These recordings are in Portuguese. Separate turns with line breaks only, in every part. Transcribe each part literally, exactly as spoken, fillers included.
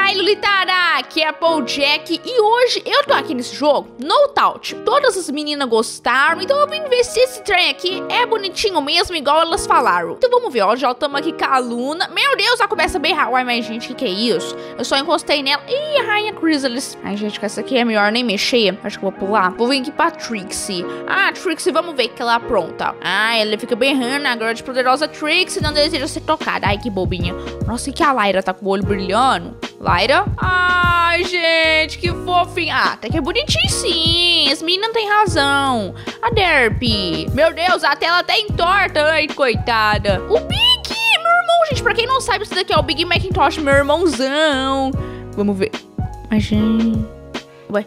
Ai, Lulitada, aqui é a Applejack e hoje eu tô aqui nesse jogo, No Doubt. Todas as meninas gostaram, então eu vim ver se esse trem aqui é bonitinho mesmo, igual elas falaram. Então vamos ver, ó, já estamos aqui com a Luna. Meu Deus, já começa bem rápido. Ai, mas gente, o que, que é isso? Eu só encostei nela. Ih, a Rainha Chrysalis. Ai, gente, com essa aqui é melhor nem mexer. Acho que eu vou pular. Vou vir aqui pra Trixie. Ah, Trixie, vamos ver que ela apronta. Ah, ela fica berrando agora de poderosa Trixie, não deseja ser tocada. Ai, que bobinha. Nossa, e que a Lyra tá com o olho brilhando? Lyra? Ai, gente, que fofinha. Ah, até que é bonitinho sim. As meninas têm razão. A Derp. Meu Deus, a tela tá entorta. Ai, coitada. O Big, meu irmão, gente. Pra quem não sabe, esse daqui é o Big Macintosh, meu irmãozão. Vamos ver. Ai, gente. Ué.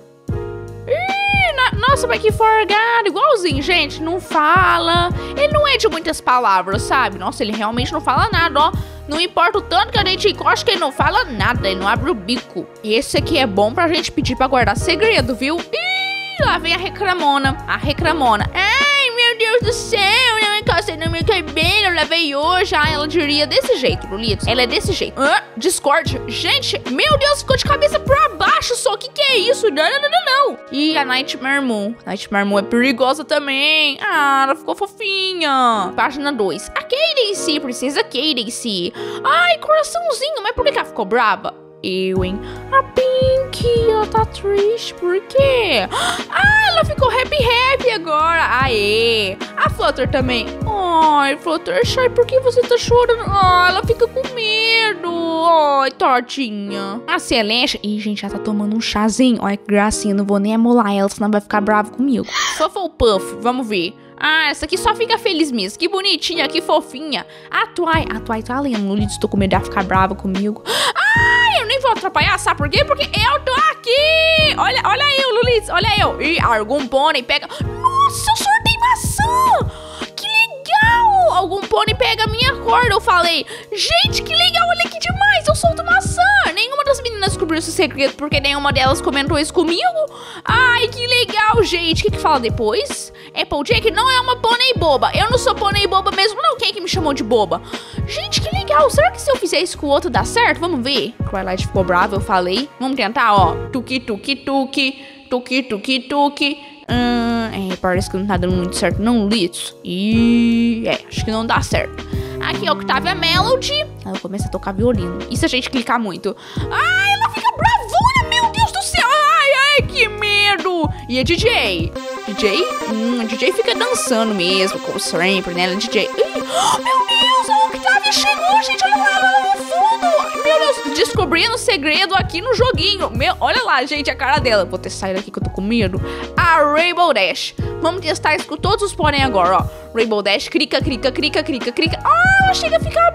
Ih, na... Nossa, mas que forgado. Igualzinho, gente. Não fala. Ele não é de muitas palavras, sabe? Nossa, ele realmente não fala nada, ó. Não importa o tanto que a gente encosta, que ele não fala nada, ele não abre o bico. Esse aqui é bom pra gente pedir pra guardar segredo, viu? Ih, lá vem a reclamona, a reclamona. Ai, meu Deus do céu, não encosta no meu cabelo, eu lavei hoje. Ah, ela diria desse jeito, Lulitos. Ela é desse jeito. Ah, Discord. Gente, meu Deus, ficou de cabeça pra baixo só. O que que é isso? Não, não, não, não, não. E a Nightmare Moon. Nightmare Moon é perigosa também. Ah, ela ficou fofinha. Página dois. A Cadence, princesa Cadence. Ai, coraçãozinho. Mas por que ela ficou brava? Eu, hein? A Pink, ela tá triste. Por quê? Ah, ela ficou happy happy agora. Aê. A Flutter também. Ai, Fluttershy, por que você tá chorando? Ai, ela fica com medo. Ai, tadinha. A Celeste. Ih, gente, ela tá tomando um chazinho. Olha que gracinha, não vou nem amolar ela, senão vai ficar brava comigo. Puff, vamos ver. Ah, essa aqui só fica feliz mesmo. Que bonitinha, que fofinha. A Twai, a Twai tá lendo. Lulitos, tô com medo de ficar brava comigo. Ai, eu nem vou atrapalhar, sabe por quê? Porque eu tô aqui. Olha, olha eu, Lulitos, olha eu. Ih, algum pônei pega... Nossa, eu sortei maçã. Que legal. Algum pônei pega a minha corda, eu falei. Gente, que legal, olha que demais. Eu solto maçã. Nenhuma das meninas descobriu esse segredo porque nenhuma delas comentou isso comigo. Ai, que legal, gente. O que que fala depois? Applejack não é uma pônei boba. Eu não sou pônei boba mesmo, não. Quem é que me chamou de boba? Gente, que legal. Será que se eu fizer isso com o outro dá certo? Vamos ver. Twilight ficou brava, eu falei. Vamos tentar, ó. Tuki, tuki, tuki. Tuki, tuki, tuki. Hum, é, parece que não tá dando muito certo, não, Litz. E é, acho que não dá certo. Aqui é Octavia Melody. Ela começa a tocar violino. E se a gente clicar muito? Ai, ela fica bravona, meu Deus do céu. Ai, ai, que medo. E a D J? D J? Hum, a D J fica dançando mesmo, como sempre, né? Ela é D J. Ih, meu Deus, a Octavia chegou, gente. Olha lá, ela no fundo. Meu Deus, descobrindo o segredo aqui no joguinho. Meu, olha lá, gente, a cara dela. Vou ter que sair daqui que eu tô com medo. A Rainbow Dash. Vamos testar isso com todos os pônei agora, ó. Rainbow Dash, crica, crica, crica, crica, crica. Ah, ela chega a ficar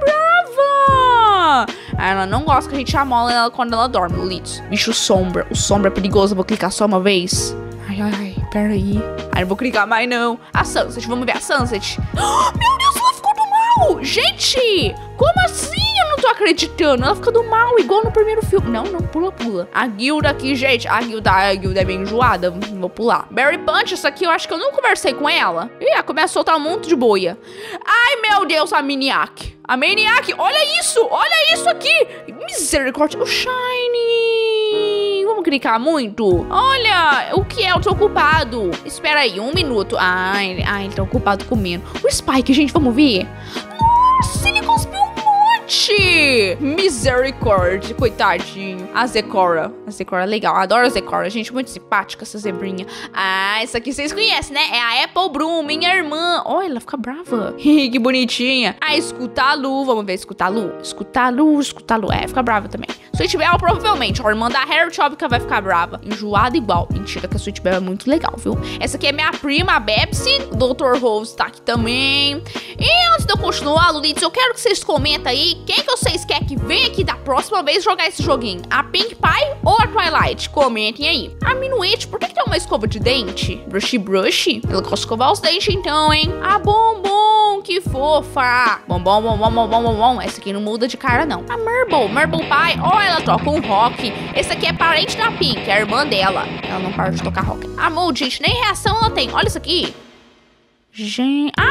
brava. Ah, ela não gosta que a gente amola ela quando ela dorme, Lulitos. Bicho sombra. O sombra é perigoso, eu vou clicar só uma vez. Ai, ai, ai, peraí. Ai, não vou clicar mais, não. A Sunset, vamos ver a Sunset. Oh, meu Deus, ela ficou do mal. Gente, como assim? Eu não tô acreditando. Ela fica do mal, igual no primeiro filme. Não, não, pula, pula. A guilda aqui, gente. A guilda, a guilda é bem enjoada. Vou pular. Berry Punch, essa aqui eu acho que eu não conversei com ela. Ih, ela começa a soltar um monte de boia. Ai, meu Deus, a Maniac. A Maniac, olha isso. Olha isso aqui. Misericórdia. O Shiny. Vamos clicar muito? Olha, o que é? Eu tô ocupado. Espera aí, um minuto. Ai, ai, ele tá ocupado comendo. O Spike, gente, vamos ver. Nossa, ele cuspiu um monte. Misericórdia, coitadinho. A Zekora. A Zekora é legal. Adoro a Zekora, gente, muito simpática essa zebrinha. Ah, essa aqui vocês conhecem, né? É a Apple Bloom, minha irmã. Olha, ela fica brava. Que bonitinha. Ah, Scutalu. Vamos ver Scutalu. Scutalu, Scutalu. É, fica brava também. Sweet Belle, provavelmente. A irmã da Harriet, óbvio que ela vai ficar brava. Enjoada igual. Mentira, que a Sweet Belle é muito legal, viu? Essa aqui é minha prima, a Bebsy. O doutor Rose tá aqui também. E antes de eu continuar, Lulitos, eu quero que vocês comentem aí quem que vocês querem que venha aqui da próxima vez jogar esse joguinho. A Pink Pie ou a Twilight? Comentem aí. A Minuete, por que, que tem uma escova de dente? Brush Brush? Ela gosta de escovar os dentes então, hein? A Bombom, que fofa. Bombom, bombom, bombom, bombom. Essa aqui não muda de cara, não. A Marble, Marble Pie. Ó, ela toca um rock. Esse aqui é parente da Pink, é a irmã dela. Ela não para de tocar rock. A Mold, gente, nem reação ela tem. Olha isso aqui. Gente... Ah,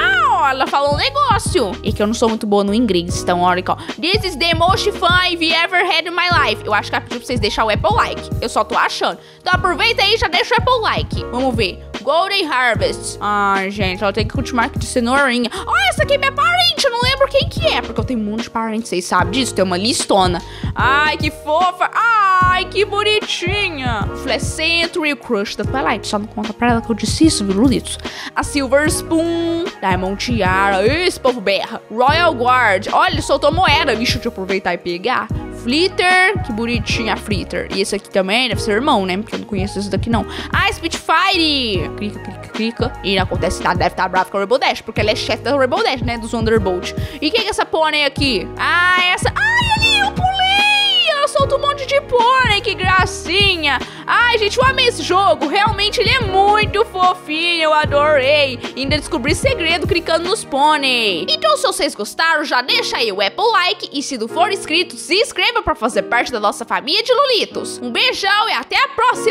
ó, ela falou um negócio. E que eu não sou muito boa no inglês, então olha aqui, ó. This is the most fun I've ever had in my life. Eu acho que ela pediu pra vocês deixar o Apple like. Eu só tô achando. Então aproveita aí e já deixa o Apple like. Vamos ver. Golden Harvest. Ai, gente, ela tem que continuar aqui de cenourinha. Ó, oh, essa aqui é minha parente, eu não lembro quem que é. Porque eu tenho um monte de parentes, vocês sabem disso? Tem uma listona. Ai, que fofa. Ai, que bonitinha. Flash Century, o crush da Twilight. Só não conta pra ela que eu disse isso, viu, Lulitos? A Silver Spoon, Diamond Tiara. Esse povo berra. Royal Guard. Olha, ele soltou moeda. Deixa eu aproveitar e pegar. Flitter, que bonitinha a Flitter. E esse aqui também deve ser irmão, né? Porque eu não conheço esse daqui, não. Ah, Spitfire. Clica, clica, clica. E não acontece nada, deve estar brava com a Rainbow Dash, porque ela é chefe da Rainbow Dash, né? Dos Thunderbolt. E quem é essa pônei aqui? Ah, essa... Ai, ali, eu pulei! Ela solta um monte de pônei, que gracinha. Ai, gente, eu amei esse jogo. Realmente, ele é muito fofinho, eu adorei. E ainda descobri segredo clicando nos pônei. Então, se vocês gostaram, já deixa aí o Apple like. E se não for inscrito, se inscreva pra fazer parte da nossa família de Lulitos. Um beijão e até a próxima!